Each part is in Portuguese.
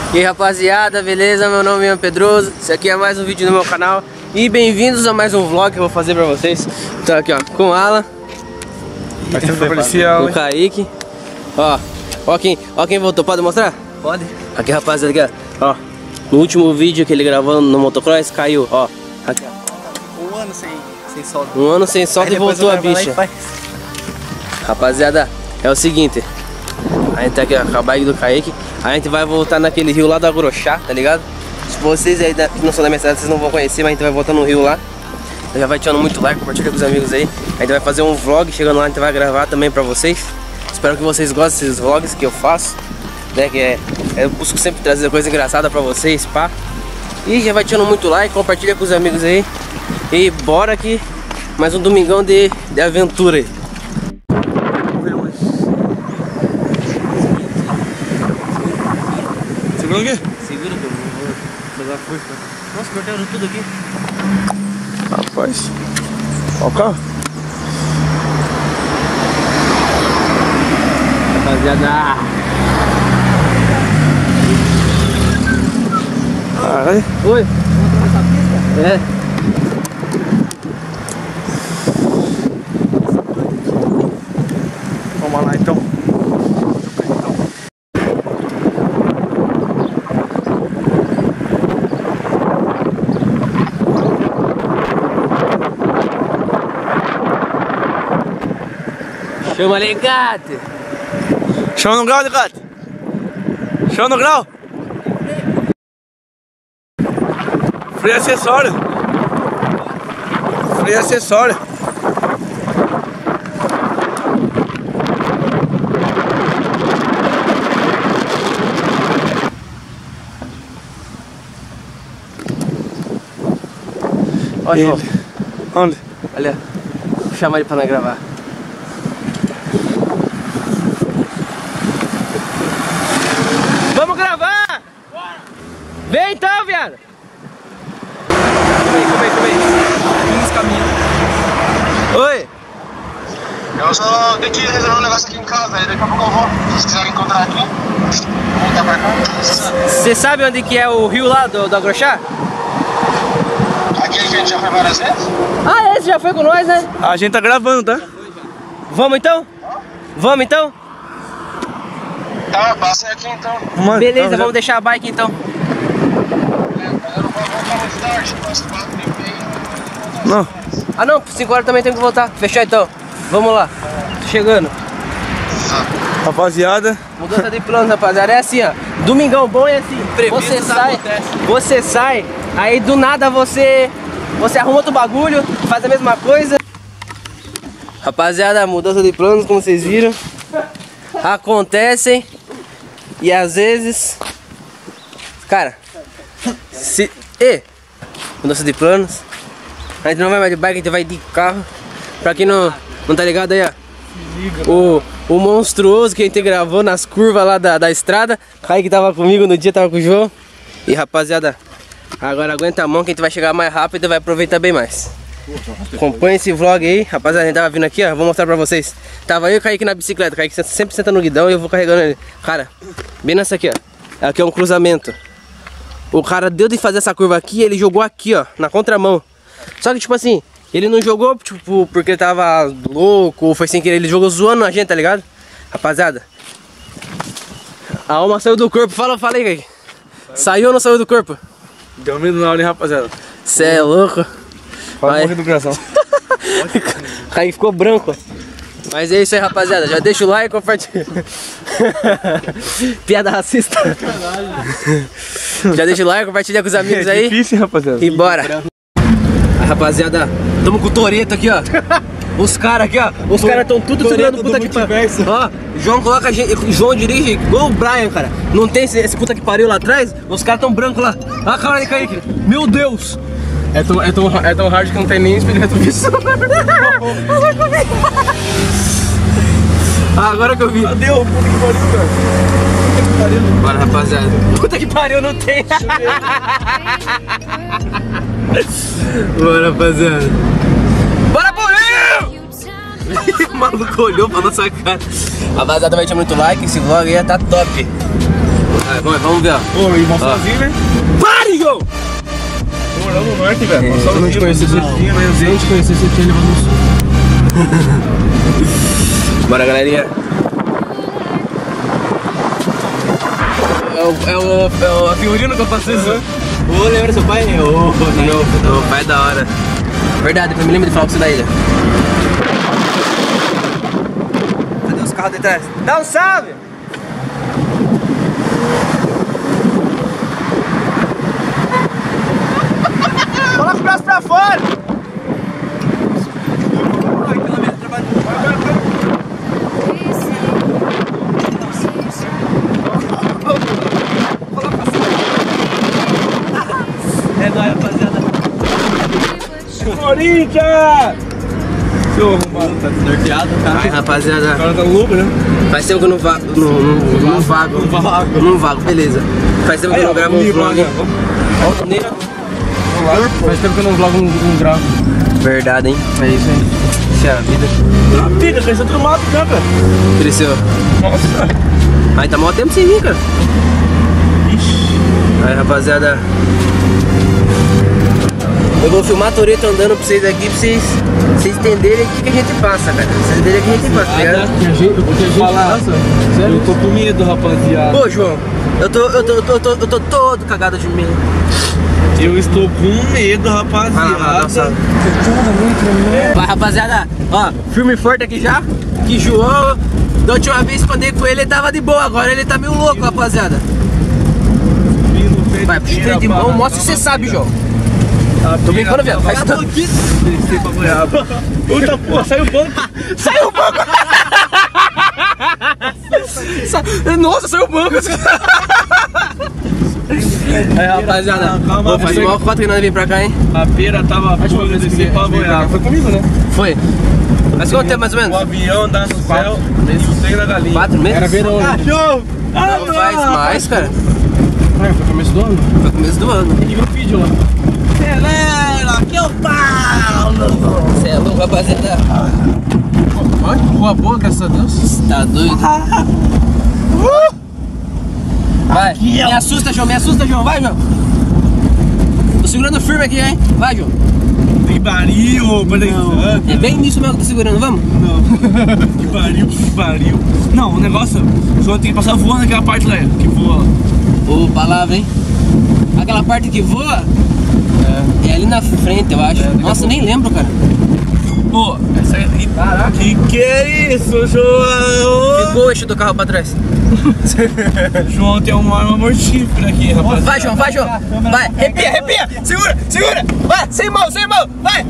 E aí, rapaziada, beleza? Meu nome é Pedroso. Esse aqui é mais um vídeo no meu canal. E bem-vindos a mais um vlog que eu vou fazer pra vocês. Então aqui, ó, com o Alan, policial, o Kaique. Ó quem voltou, pode mostrar? Pode. Aqui, rapaziada, aqui, ó. No último vídeo que ele gravou no motocross, caiu, ó. Aqui, ó. 1 ano sem solda. 1 ano sem solda e voltou a bicha. Rapaziada, é o seguinte. A gente tá aqui, ó, com a bike do Kaique. A gente vai voltar naquele rio lá do Agrochá, tá ligado? Se vocês aí que não são da minha cidade, vocês não vão conhecer, mas a gente vai voltar no rio lá. Já vai tirando muito like, compartilha com os amigos aí. A gente vai fazer um vlog, chegando lá a gente vai gravar também pra vocês. Espero que vocês gostem desses vlogs que eu faço, né? Que eu busco sempre trazer coisa engraçada pra vocês, pá. E já vai tirando muito like, compartilha com os amigos aí. E bora aqui, mais um domingão de aventura aí. Segura o quê? Segura, que eu vou fazer a força. Nossa, cortaram tudo aqui. Rapaz. Ó o carro. Rapaziada. Caralho. Oi. Vamos atravessar a pista? É. Vamos lá então. Chama ali, gato. Chama no grau, gato. Chama no grau. Freio acessório. Freio acessório. Ó, João. Onde? Olha, vou chamar ele pra nós gravar. Vamos gravar! Bora! Vem então, viado! Calma aí. 15 caminhos. Oi! Eu só tenho que resolver um negócio aqui em casa, aí daqui a pouco eu vou. Se vocês quiserem encontrar aqui, vou voltar pra cá. Você sabe onde que é o rio lá do Agrochá? Aqui a gente já foi várias vezes? Ah, esse já foi com nós, né? A gente tá gravando, tá? Vamos então? Vamos então? Tá, passa aqui então. Beleza, vamos deixar a bike então. Eu não vou voltar muito tarde, mas 4h30. Não. Ah não, 5 horas também tem que voltar. Fechou então? Vamos lá. Tô chegando. Rapaziada. Mudança de plano, rapaziada. É assim, ó. Domingão bom é assim. Você sai, aí do nada você arruma outro bagulho, faz a mesma coisa. Rapaziada, mudança de planos, como vocês viram, acontecem. E às vezes, cara, mudança de planos. A gente não vai mais de bike, a gente vai de carro. Pra quem não tá ligado aí, ó, o monstruoso que a gente gravou nas curvas lá da estrada. Kaique tava comigo no dia, tava com o João. E rapaziada, agora aguenta a mão que a gente vai chegar mais rápido e vai aproveitar bem mais. Acompanha esse vlog aí, rapaziada. A gente tava vindo aqui, ó, vou mostrar pra vocês. Tava eu e o Kaique na bicicleta, o Kaique sempre senta no guidão e eu vou carregando ele. Cara, bem nessa aqui, ó. Aqui é um cruzamento. O cara deu de fazer essa curva aqui, ele jogou aqui, ó, na contramão. Só que tipo assim, ele não jogou tipo porque ele tava louco ou foi sem querer, ele jogou zoando a gente, tá ligado? Rapaziada, a alma saiu do corpo. Fala aí, Kaique. Saiu ou não saiu do corpo? Deu medo na hora, hein, rapaziada. Cê é louco. Quase morri do coração. Kaique ficou branco. Mas é isso aí, rapaziada. Já deixa o like, compartilha. Piada racista. Já deixa o like, compartilha com os amigos aí. É difícil, rapaziada. E bora. Rapaziada, tamo com o Toreto aqui, ó. Os caras aqui, ó. Os caras tão tudo segurando puta que pariu. Ó, João coloca a gente. João dirige igual o Brian, cara. Não tem esse puta que pariu lá atrás? Os caras tão brancos lá. Olha a cara de Kaique. Meu Deus! É tão hard que não tem nem espelho retrovisor. Ah, agora que eu vi. Cadê o puta que pariu, cara? Puta que pariu. Bora, rapaziada. Puta que pariu, não tem. Bora, rapaziada. Bora pro Rio! O maluco olhou pra nossa cara. Rapaziada, vai ter muito like. Esse vlog aí tá top. Vai, vamos ver, ó. Ô, irmão sozinho, né? Pare, João! Moramos no norte, velho. Se eu não te conhecesse, eu tinha levado no sul. Bora, galerinha. É o Fiorino que eu faço isso. Ô, lembra seu pai? Meu pai é da hora. Verdade, eu me lembro de falar com você da ilha. Cadê os carros de trás? Dá um salve! Coloca o braço pra fora! É nóis, rapaziada. Corinthians! Seu arrombado, tá desnorteado, cara. Aí, rapaziada. O cara tá louco, né? Faz tempo que eu não vago, beleza. Faz tempo que eu não gravo um vlog. Faz tempo que eu não vlogo um gravo. Verdade, hein? É isso aí. Isso é a vida. A vida, cresceu tudo mato, né, cara? Cresceu. Nossa. Aí tá mó tempo sem vir, cara. Aí, rapaziada. Eu vou filmar a Toretto andando pra vocês aqui, pra vocês entenderem o que a gente passa, cara. Vocês entenderem o que a gente passa, tá ligado? O que a gente passa? Sério? Eu tô com medo, rapaziada. Pô, João, eu tô todo cagado de medo. Eu estou com medo, rapaziada. Vai, rapaziada, ó, firme e forte aqui já. Que João, da última vez que eu andei com ele tava de boa, agora ele tá meio louco, rapaziada. Vai, puxa de mão, mostra que você sabe, João. Tô brincando, viado. Faz tanto. Puta porra, saiu o banco. Saiu o banco! Nossa, saiu o banco! Aí, rapaziada, vou fazer uma foto que nós vem pra cá, hein? A feira tava boa, eu desci pra Goiás. Foi comigo, né? Foi. Mas quanto tempo mais ou menos? O avião andar no céu e o trem na galinha. 4 meses? Era verão. Cachorro! Não faz mais, cara. Foi começo do ano? Foi começo do ano. Tem que ver o vídeo lá. Galera, aqui é o Paulo! Você é louco, rapaziada? Olha, rua boa, graças a Deus. Tá doido? Vai, me assusta, João, vai, João. Tô segurando firme aqui, hein? Vai, João. Que pariu, É bem nisso mesmo que tô segurando, vamos? Não. Que pariu. Não, o negócio, o senhor tem que passar voando naquela parte lá, que voa. Ô, palavra, hein? Aquela parte que voa é ali na frente, eu acho. Nossa, eu nem lembro, cara. Pô, essa aí. Caraca. Que é isso, João? Ficou o eixo do carro pra trás. João tem uma arma mortífera aqui, rapaz. Vai, João, vai, João. Vai, arrepia. Segura. Vai, sem mão, vai.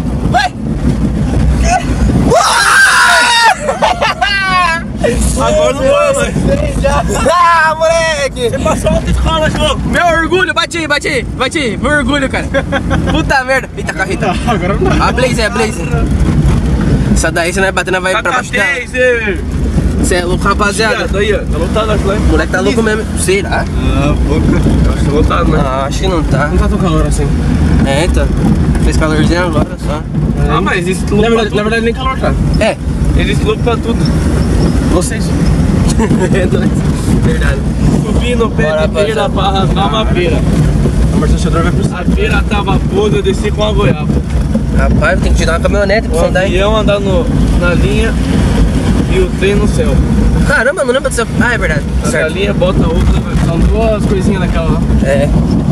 Agora não vai mais. Ah, moleque! Você passou alta escola, João. Meu orgulho, bati. Meu orgulho, cara. Puta merda. Eita, carreta. Agora não vai. A Blaze, Essa daí você não vai bater, não vai pra baixo dela. Você é louco, rapaziada. Aí, ó. Tá lotado, acho lá. O moleque tá louco mesmo. Será? Acho que tá lotado, né? Ah, acho que não tá. Não tá tão calor assim. É, então. Fez calorzinho agora só. Ah, mas existe louco pra tudo. Na verdade nem calor tá. É. Existe louco pra tudo. Vocês. É nóis. Verdade. Subi no pé de feira pra arrancar uma feira. O amortecedor vai pro céu. A feira tava podre, eu desci com a goiaba. Rapaz, tem que tirar uma caminhonete pra O andar aí. avião andar na linha e o trem no céu. Caramba, não lembro disso. Ah, é verdade. A Certo. galinha bota outra, são duas coisinhas daquela lá. É.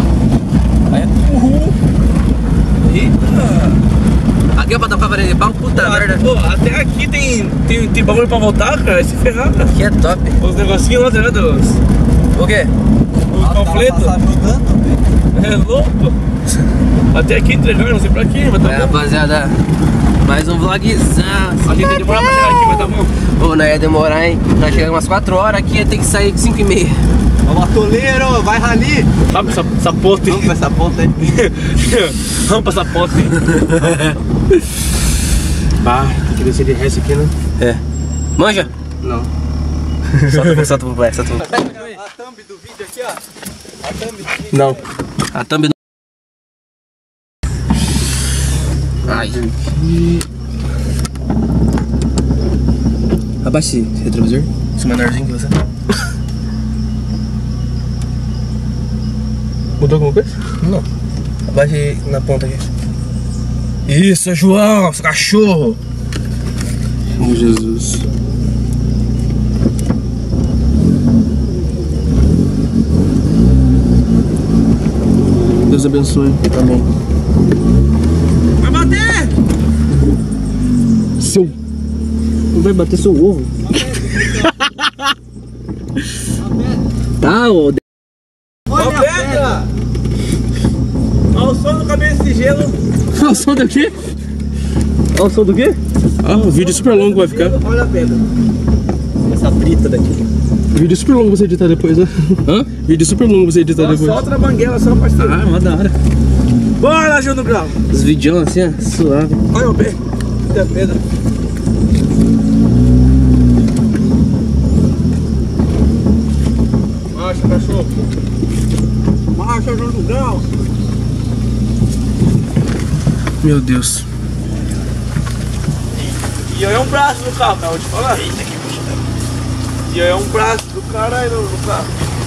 Uhul! Eita! Aqui é pra tocar varanda de pau, puta merda. Pô, até aqui tem bagulho pra voltar, cara, se ferrar, cara. Aqui é top. Os negocinhos lá, tá ligado? O quê? Os panfletos. É louco. Até aqui entregar, não sei pra quê, mas tá bom. Rapaziada, mais um vlogzão. A gente vai demorar pra chegar aqui, mas tá bom. Ô, não ia demorar, hein? Nós chegamos umas 4 horas aqui, tem que sair 5h30. Vamos, atoleiro, vai rali! Sabe essa ponte? Vamos pra essa ponta aí. Vamos pra essa ponte. Bah, tem que descer de resto aqui, né? É. Manja? Não. Solta pro play. A thumb do vídeo aqui, ó. A thumb do vídeo. Não. A thumb. Ai. Abaixe esse retrovisor. Esse menorzinho que você. Mudou alguma coisa? Não. Abaixe na ponta aqui. Isso, João, seu cachorro. Oh, Jesus. Deus abençoe. Amém. Vai bater! Seu... Não vai bater seu ovo. Tá, ô. Olha a pedra! Olha o som do cabeça de gelo. Olha o som do quê? Olha o som do quê? Ah, o vídeo super longo vai ficar. Olha a pedra. Essa brita daqui. Vídeo super longo você editar depois, né? Hã? Vídeo super longo você editar depois. Só outra banguela, só parceiro. Ah, mó da hora. Bora, João do Grau. Os vídeos assim, ó, suave. Olha o pé. Muita pedra. Marcha, cachorro. Marcha, João do Grau. Meu Deus. E aí é um braço do carro, cara, vou te falar. Eita, que bicho. E aí é um braço do caralho no carro.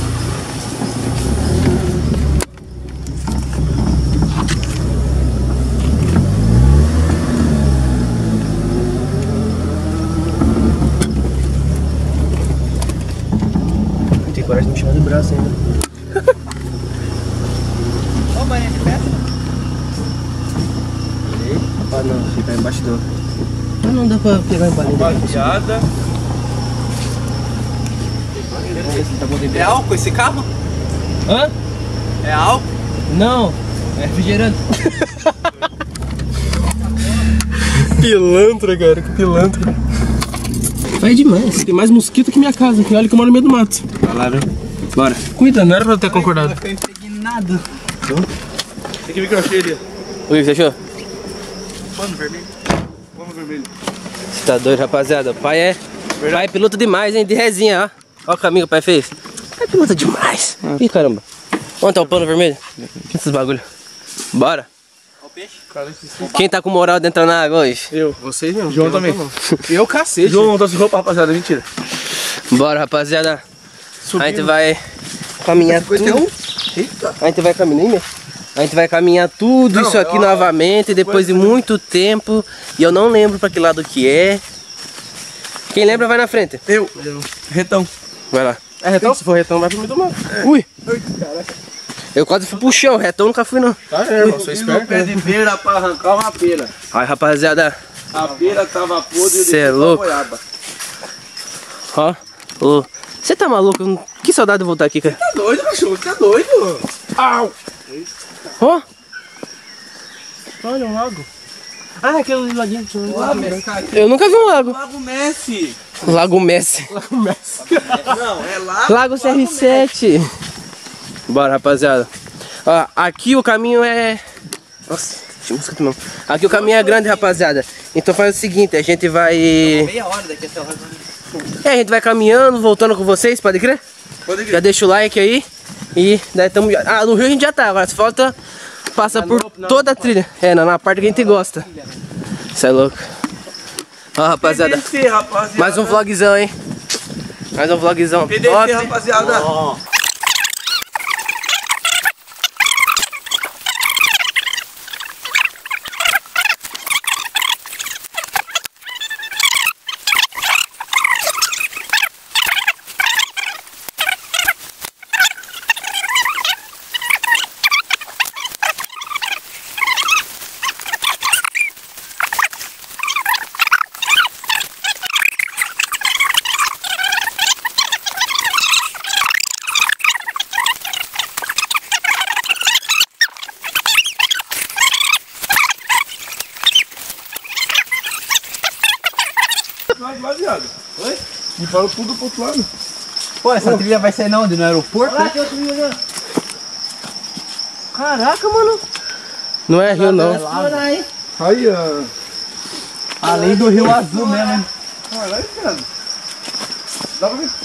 Não tem coragem de me chamar de braço ainda. Olha o banheiro de pedra. Ah não, fica embaixo do... Ah, não dá pra pegar em palha. Rapaziada. É álcool esse carro? Hã? É álcool? Não, é refrigerante. Pilantra, cara, que pilantra. Vai demais. Tem mais mosquito que minha casa, que olha que eu moro no meio do mato. Falaram. Bora. Cuida, não era pra eu ter concordado. Eu não peguei nada. Tem que ver que eu achei ali. O que você achou? Pano vermelho. Pano vermelho. Você tá doido, rapaziada? O pai é... Pai é piloto demais, hein? De resinha, ó. Olha o caminho que o pai fez. Pai é piloto demais. Ih, caramba. Onde tá o pano vermelho? Esses bagulho. Bora. Olha o peixe. Quem tá com moral de entrar na água hoje? Eu. Vocês mesmo. João também. Eu, cacete. João não trouxe roupa, rapaziada. Mentira. Bora, rapaziada. A gente vai caminhar tudo. Eita. A gente vai caminhar, A gente vai caminhar tudo isso aqui novamente, depois de muito tempo. E eu não lembro pra que lado que é. Quem lembra vai na frente. Eu. Retão. Vai lá. É retão? Se for retão, vai pro meio do mato. Ui! Eu quase fui pro chão, retão nunca fui não. Tá, irmão, sou esperto. Pé de beira pra arrancar uma pera. Aí, rapaziada. A pera tava podre e eu Cê é deixei louco. uma goiaba. Ó. Ô. Você tá maluco? Que saudade de voltar aqui, cara. Tá doido, cachorro? Tá doido? Au! Ó. Olha um lago. Ah, aquele laguinho. Eu nunca vi um lago. Lago Messi. Lago Messi. Não, é lago. Lago CR7. Bora, rapaziada. Ó, aqui o caminho é... Nossa, tinha mosquito não. Aqui o caminho é grande, rapaziada. Então faz o seguinte, a gente vai... Meia hora daqui até lá. a gente vai caminhando, voltando com vocês, pode crer? Pode Já deixa o like aí. E daí tamo... Ah, no Rio a gente já tá, agora se falta passar por toda a trilha. É, na parte que a gente gosta. Isso é louco. Ó, rapaziada. PDC, rapaziada. Mais um vlogzão, hein? Mais um vlogzão PDC, top. rapaziada. Oi? Me fala tudo pro outro lado. Pô, essa trilha vai sair na onde? No aeroporto? Caraca, mano. Não é rio, não. Aí, ó. Além do Rio Azul mesmo, hein? Caralho, cara. Dá pra ver?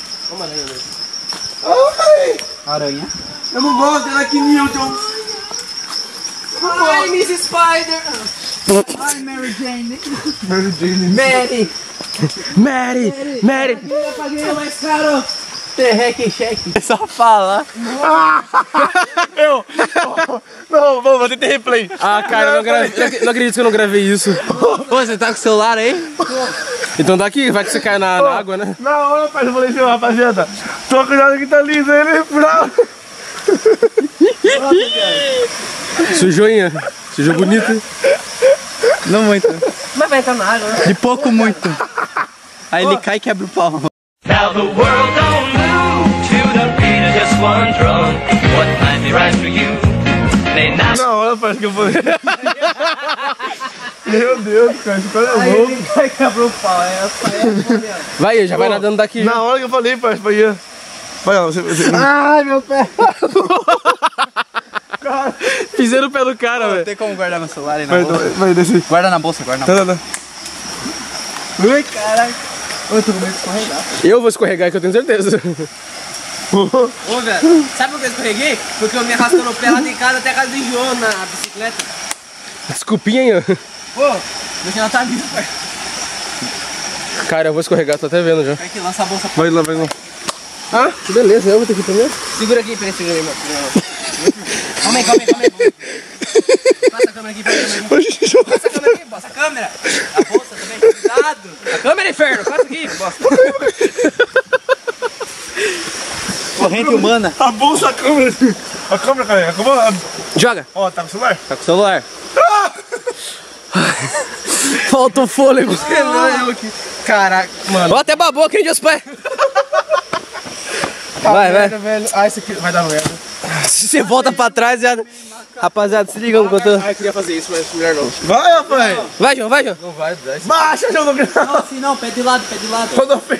Aranha. Eu não gosto dela que Newton. Ai, Miss Spider! Ai, Mary Jane! Mary Jane. Mary! Mary! Mary! Eu paguei mais caro! É só falar. Não, vou ter replay. Ah, cara, eu não acredito que eu não gravei isso. Pô, você tá com o celular aí? Então daqui, vai que você cai na água, né? Não, rapaz, eu falei assim, rapaziada. Tô cuidado que tá liso, ele bravo. Sujou, hein? Sujou bonito. Não muito. Mas vai entrar na água, né? De pouco, muito. Aí ele cai e quebra o pau. Now the world don't move to the beat of just one drum. What might be right for you may not. Não, olha, parece que eu falei. Meu Deus, cara, esse cara é louco. Ele quebrou o pau, Vai, já vai nadando daqui. Na hora que eu falei, parece que ia. Vai lá, você. Ai, meu pé. Fizeram o pé do cara, velho. Tem como guardar meu celular aí na bolsa? Vai descer. Guarda na bolsa, guarda na bolsa. Tá. Ui, caralho. Eu tô com medo de escorregar. Eu vou escorregar, que eu tenho certeza. Ô, velho, sabe por que eu escorreguei? Porque eu me arrastando no pé lá de casa até a casa de João na bicicleta. Desculpinha aí, ó. Pô, meu canal tá vivo, pai. Cara, eu vou escorregar, tô até vendo já. Vai que lança a bolsa. Vai lá, vai lá. Ah, que beleza, eu vou ter que ir primeiro. Segura aqui, peraí, segura aí, mano. Calma aí. Passa a câmera aqui, passa a câmera aqui. Passa a câmera. A bolsa também, cuidado. A câmera, inferno, passa aqui, bosta. Corrente humana. A bolsa, a câmera. A câmera, cara. Joga. Ó, tá com o celular? Tá com o celular. Falta o fôlego. Caraca, mano. Ó, até babou aqui, Deus pai. Vai. Velho. Ah, isso aqui vai dar merda. Se você volta pra trás, já... Rapaziada, se liga enquanto eu... Ah, eu queria fazer isso, mas melhor não. Vai, rapaz. Vai, João. Não vai, desce. Baixa, João, não. Não, assim não, pé de lado. Pé de lado.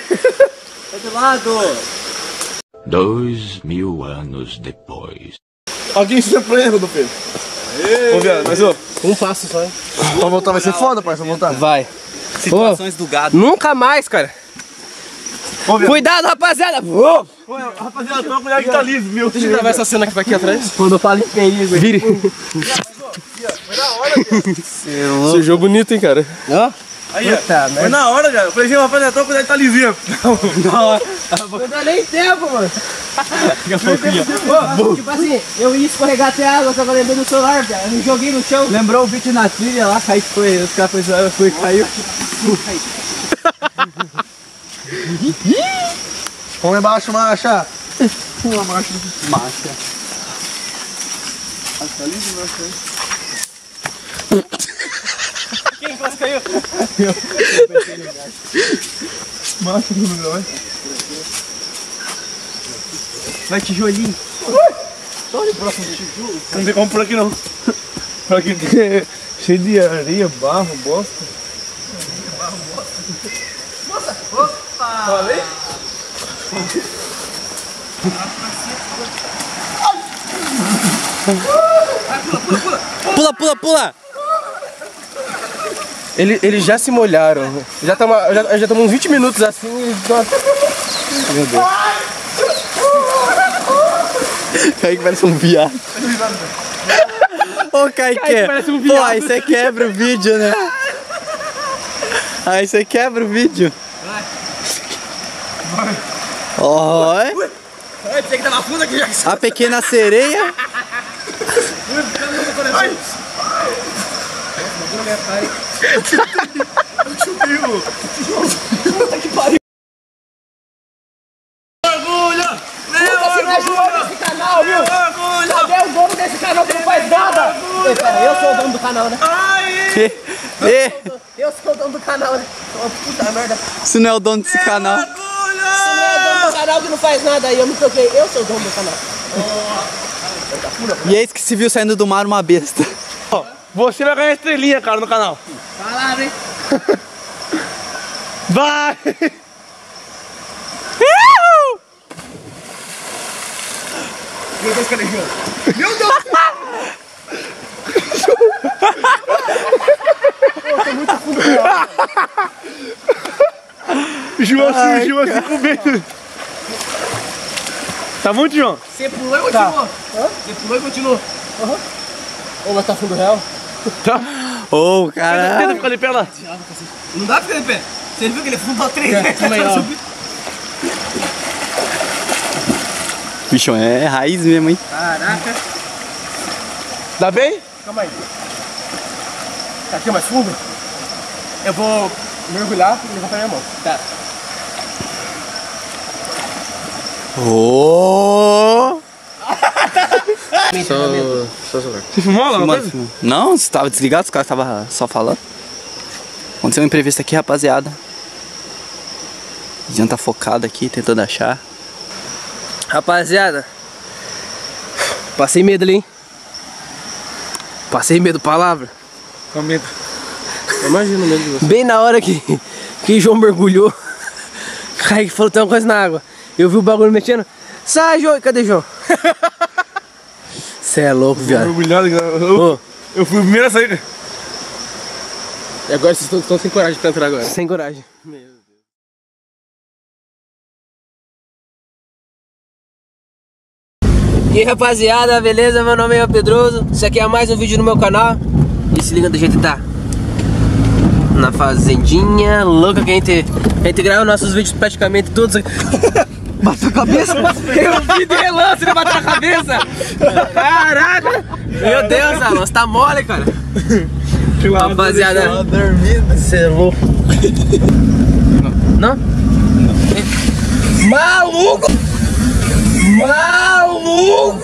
2000 anos depois. Alguém se prende do Pedro. Ô, viado, mas ô. Um passo só, hein? Pra voltar vai ser foda, parceiro, voltar. Vai. Situações do gado. Nunca mais, cara. Ô, viado. Cuidado, rapaziada. Ô, rapaziada, toma cuidado que tá liso, meu. Deixa eu gravar essa cena aqui atrás. Quando eu falo em perigo. Vire. Foi na hora, viado. Sujou bonito, hein, cara. Ó. Aí, ó. Foi na hora, cara. Eu falei assim, rapaziada, toma cuidado que tá lisinho. Não dá nem tempo, mano. Tipo assim, eu ia escorregar até a água, só que eu lembrei do celular, velho. Eu me joguei no chão. Lembrou o vídeo na trilha lá, aí foi, os caras foi caiu. Vamos embaixo, marcha. Marcha. Quem quase caiu? Marcha, não vai. Vai, tijolinho. Não tem como por aqui não. Por aqui é cheio de areia, barro, bosta. Falei? Pula. Eles já se molharam. Já estamos uns 20 minutos assim. Meu Deus. Kaique parece um viado. Ô, Kaique, parece um pô, viado. aí você quebra o vídeo, né? Aí você quebra o vídeo. Oi. Eu pensei que tava fundo aqui já. A pequena sereia. Cadê o dono desse canal que não faz nada? Pera, eu sou o dono do canal, né? Eu sou o dono do canal, né? Oh, puta merda. Você não é o dono desse canal. Você não é o dono do canal que não faz nada aí, eu me toquei. Eu sou o dono do canal. E é isso que se viu saindo do mar uma besta. Você vai ganhar estrelinha, cara, no canal. Palavra, hein? Vai! Meu Deus, cadê o João? Meu Deus! Pô, tô muito fundo. João surgiu assim com medo. Tá muito, João? Você pulou e continuou. Você pulou e continuou. Ô, mas tá fundo real? Tá. Ô, cara. Tenta ficar de pé lá. Não dá pra ficar de pé. Você viu que ele fundou 3 vezes? Calma aí, ó. Bichão, é raiz mesmo, hein? Caraca. Dá bem? Calma aí. Tá aqui mais fundo? Eu vou mergulhar e levantar minha mão. Tá. Ô! Só celular. Você filmou lá? Mano, não, você tava desligado, os caras estavam só falando. Aconteceu um imprevisto aqui, rapaziada. O Zian tá focado aqui, tentando achar. Rapaziada, passei medo ali, hein? Passei medo, palavra. Com medo. Imagina o medo de você. Bem na hora que João mergulhou, Kaique falou: tem uma coisa na água. Eu vi o bagulho mexendo. Sai, João. Cadê João? Cê é louco, viado. Mergulhado. Eu fui o primeiro a sair. E agora vocês estão sem coragem pra entrar agora. Sem coragem. Meu Deus. E aí, rapaziada, beleza? Meu nome é Pedroso. Isso aqui é mais um vídeo no meu canal. E se liga do jeito que tá. Na fazendinha louca que a gente grava nossos vídeos praticamente todos. Bateu a cabeça? Eu vi de relance, ele bateu a cabeça! Caraca! Meu Deus, Alan, você tá mole, cara! Rapaziada, você é louco! Não? Maluco! Maluco!